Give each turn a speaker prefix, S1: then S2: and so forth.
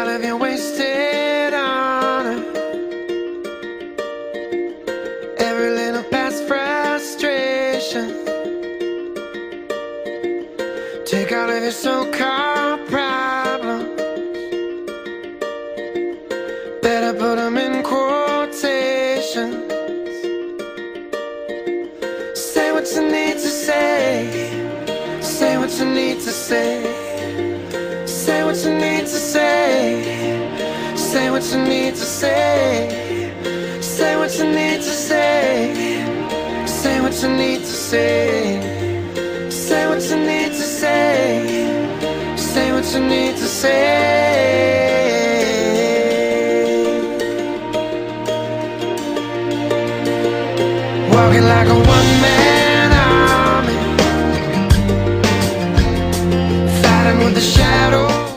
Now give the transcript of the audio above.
S1: all of your wasted honor, every little past frustration. Take all of your so-called problems, better put them in quotations. Say what you need to say, say what you need to say, say what you need to say, say what you need to say, say what you need to say, say what you need to say, say what you need to say, say what you need to say. Walking like a one-man army, fighting with the shadow.